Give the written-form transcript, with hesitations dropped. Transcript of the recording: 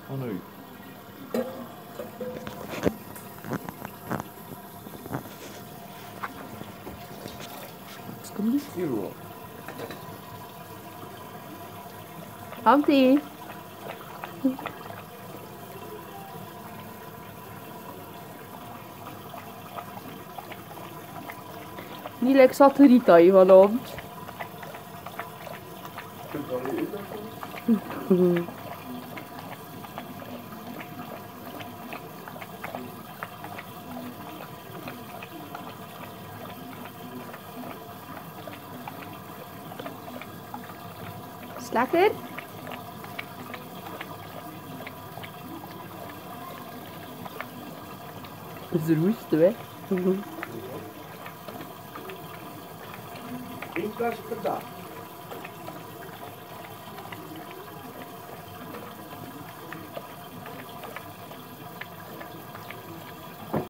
Oh nee. Kom niet. Hier. Hamti. Niet lekker Saturita hier vanavond. Is het lekker? Dat is de roeste, hè? 1 plasje per dag.